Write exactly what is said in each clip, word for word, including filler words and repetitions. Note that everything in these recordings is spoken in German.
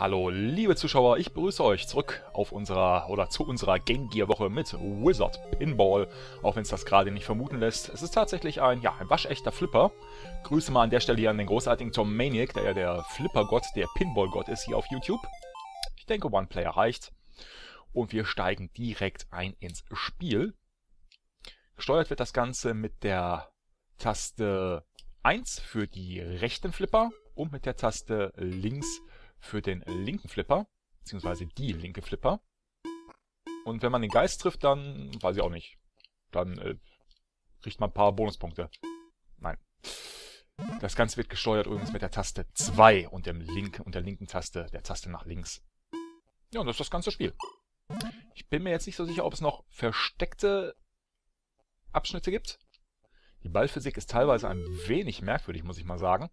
Hallo liebe Zuschauer, ich begrüße euch zurück auf unserer oder zu unserer Game Gear Woche mit Wizard Pinball, auch wenn es das gerade nicht vermuten lässt. Es ist tatsächlich ein, ja, ein waschechter Flipper. Grüße mal an der Stelle hier an den großartigen Tom Maniac, der ja der Flipper-Gott, der Pinball-Gott ist hier auf YouTube. Ich denke, One Player reicht. Und wir steigen direkt ein ins Spiel. Gesteuert wird das Ganze mit der Taste eins für die rechten Flipper und mit der Taste links für den linken Flipper, beziehungsweise die linke Flipper. Und wenn man den Geist trifft, dann, weiß ich auch nicht, dann äh, kriegt man ein paar Bonuspunkte. Nein. Das Ganze wird gesteuert übrigens mit der Taste zwei und, dem Link, und der linken Taste, der Taste nach links. Ja, und das ist das ganze Spiel. Ich bin mir jetzt nicht so sicher, ob es noch versteckte Abschnitte gibt. Die Ballphysik ist teilweise ein wenig merkwürdig, muss ich mal sagen.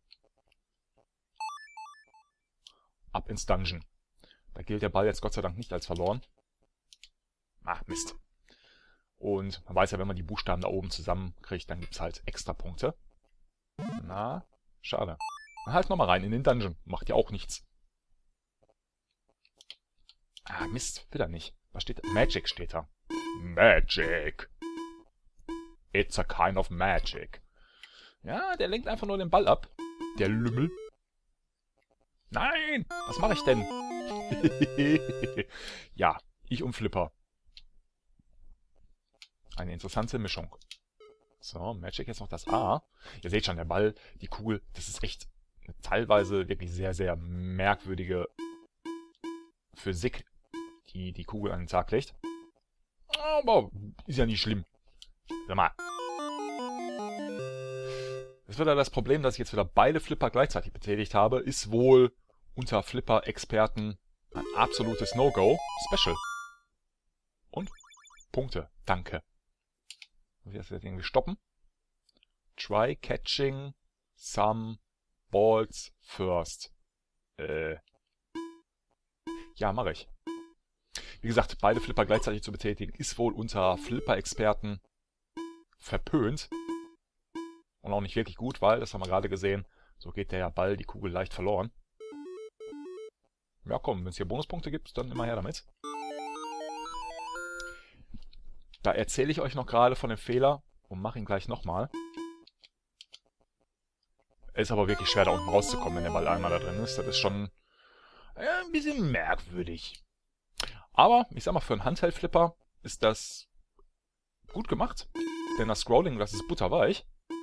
Ab ins Dungeon. Da gilt der Ball jetzt Gott sei Dank nicht als verloren. Ach, Mist. Und man weiß ja, wenn man die Buchstaben da oben zusammenkriegt, dann gibt es halt extra Punkte. Na, schade. Dann halt nochmal rein in den Dungeon. Macht ja auch nichts. Ah, Mist, will er nicht. Was steht da? Magic steht da. Magic. It's a kind of magic. Ja, der lenkt einfach nur den Ball ab. Der Lümmel. Nein! Was mache ich denn? Ja, ich und Flipper. Eine interessante Mischung. So, Magic jetzt noch das A. Ihr seht schon, der Ball, die Kugel, das ist echt eine teilweise wirklich sehr, sehr merkwürdige Physik, die die Kugel an den Tag legt. Aber ist ja nicht schlimm. Sag mal. Das wird ja das Problem, dass ich jetzt wieder beide Flipper gleichzeitig betätigt habe, ist wohl unter Flipper-Experten ein absolutes No-Go. Special. Und Punkte. Danke. Muss ich das jetzt irgendwie stoppen? Try catching some balls first. Äh. Ja, mache ich. Wie gesagt, beide Flipper gleichzeitig zu betätigen, ist wohl unter Flipper-Experten verpönt. Und auch nicht wirklich gut, weil, das haben wir gerade gesehen, so geht der Ball, die Kugel leicht verloren. Ja komm, wenn es hier Bonuspunkte gibt, dann immer her damit. Da erzähle ich euch noch gerade von dem Fehler und mache ihn gleich nochmal. Ist aber wirklich schwer, da unten rauszukommen, wenn der Ball einmal da drin ist. Das ist schon ja, ein bisschen merkwürdig. Aber, ich sag mal, für einen Handheld-Flipper ist das gut gemacht. Denn das Scrolling, das ist butterweich.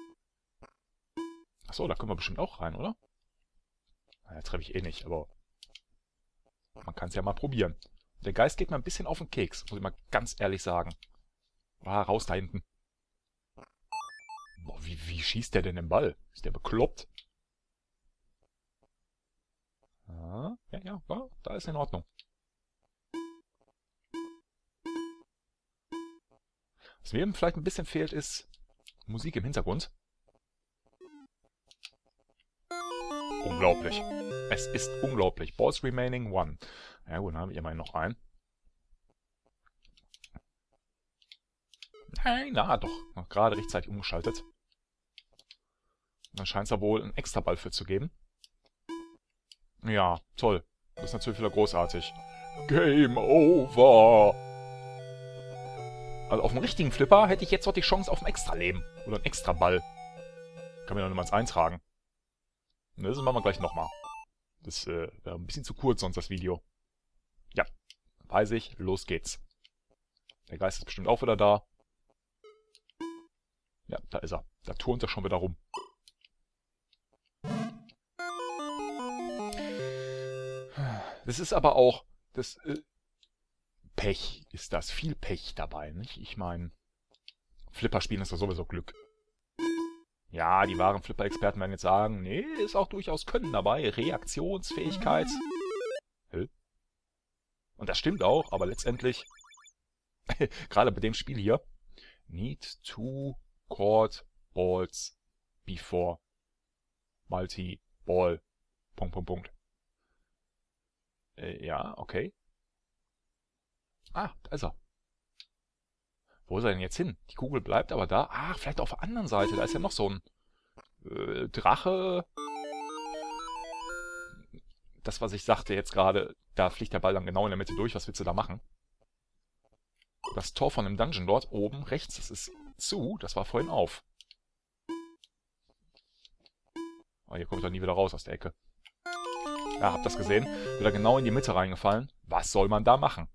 Achso, da können wir bestimmt auch rein, oder? Naja, treffe ich eh nicht, aber man kann es ja mal probieren. Der Geist geht mir ein bisschen auf den Keks, muss ich mal ganz ehrlich sagen. Ah, raus da hinten. Boah, wie, wie schießt der denn den Ball? Ist der bekloppt? Ah, ja, ja, ja, da ist in Ordnung. Was mir eben vielleicht ein bisschen fehlt, ist Musik im Hintergrund. Unglaublich. Es ist unglaublich. Balls remaining one. Ja gut, dann habe ich immerhin noch einen. Nein, na doch. Noch gerade rechtzeitig umgeschaltet. Dann scheint es da wohl einen extra Ball für zu geben. Ja, toll. Das ist natürlich wieder großartig. Game over. Also auf dem richtigen Flipper hätte ich jetzt noch die Chance auf ein Extra-Leben. Oder ein Extra-Ball. Kann mir noch niemals eintragen. Das machen wir gleich nochmal. Das äh, wäre ein bisschen zu kurz sonst, das Video. Ja, weiß ich. Los geht's. Der Geist ist bestimmt auch wieder da. Ja, da ist er. Da turnt er schon wieder rum. Das ist aber auch... das äh, Pech ist das. Viel Pech dabei, nicht? Ich meine, Flipper spielen ist doch sowieso Glück. Ja, die wahren Flipper-Experten werden jetzt sagen, nee, ist auch durchaus Können dabei, Reaktionsfähigkeit. Hä? Und das stimmt auch, aber letztendlich, gerade bei dem Spiel hier, need two chord balls before multi-ball. Punkt, Punkt, Punkt. Äh, ja, okay. Ah, da ist er. Wo ist er denn jetzt hin? Die Kugel bleibt aber da. Ah, vielleicht auf der anderen Seite. Da ist ja noch so ein äh, Drache. das, was ich sagte jetzt gerade, da fliegt der Ball dann genau in der Mitte durch. Was willst du da machen? Das Tor von dem Dungeon dort oben rechts, das ist zu. Das war vorhin auf. Oh, hier komme ich doch nie wieder raus aus der Ecke. Ja, habt das gesehen? Wieder genau in die Mitte reingefallen. Was soll man da machen?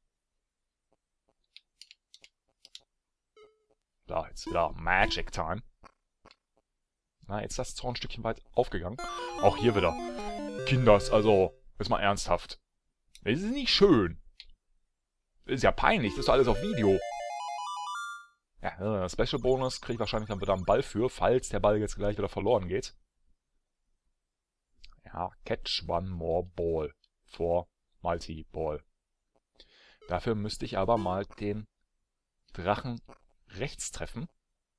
Da, jetzt wieder Magic Time. Na, jetzt ist das Tor ein Stückchen weit aufgegangen. Auch hier wieder. Kinders, also, ist mal ernsthaft. Das ist nicht schön. Das ist ja peinlich, das ist doch alles auf Video. Ja, Special Bonus kriege ich wahrscheinlich dann wieder einen Ball für, falls der Ball jetzt gleich wieder verloren geht. Ja, catch one more ball for Multi-Ball. Dafür müsste ich aber mal den Drachen rechts treffen.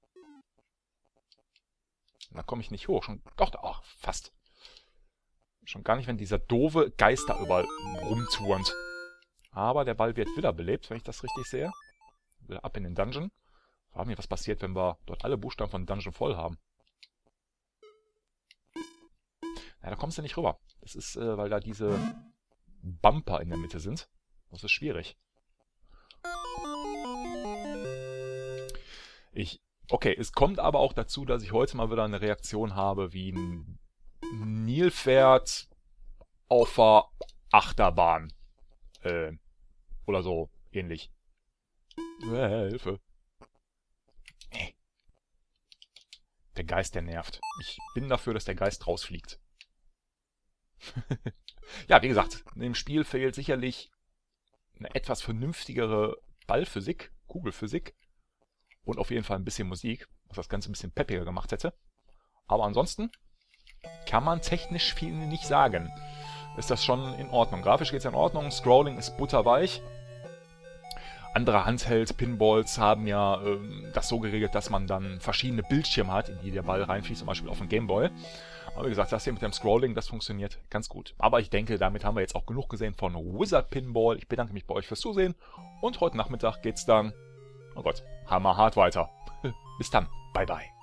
Da komme ich nicht hoch. Schon, doch, ach, fast. Schon gar nicht, wenn dieser doofe Geist da überall rumturnt. Aber der Ball wird wiederbelebt, wenn ich das richtig sehe. Wieder ab in den Dungeon. Frag mich, was passiert, wenn wir dort alle Buchstaben von Dungeon voll haben. Ja, da kommst du nicht rüber. Das ist, äh, weil da diese Bumper in der Mitte sind. Das ist schwierig. Ich, okay, es kommt aber auch dazu, dass ich heute mal wieder eine Reaktion habe wie ein Nilpferd auf der Achterbahn. Äh, oder so ähnlich. Äh, Hilfe. Der Geist, der nervt. Ich bin dafür, dass der Geist rausfliegt. Ja, wie gesagt, in dem Spiel fehlt sicherlich eine etwas vernünftigere Ballphysik, Kugelphysik und auf jeden Fall ein bisschen Musik, was das Ganze ein bisschen peppiger gemacht hätte. Aber ansonsten kann man technisch viel nicht sagen. Ist das schon in Ordnung. Grafisch geht es in Ordnung, Scrolling ist butterweich. Andere Handheld-Pinballs haben ja ähm, das so geregelt, dass man dann verschiedene Bildschirme hat, in die der Ball reinfließt, zum Beispiel auf dem Gameboy. Aber wie gesagt, das hier mit dem Scrolling, das funktioniert ganz gut. Aber ich denke, damit haben wir jetzt auch genug gesehen von Wizard Pinball. Ich bedanke mich bei euch fürs Zusehen und heute Nachmittag geht's dann, oh Gott, hammerhart weiter. Bis dann, bye bye.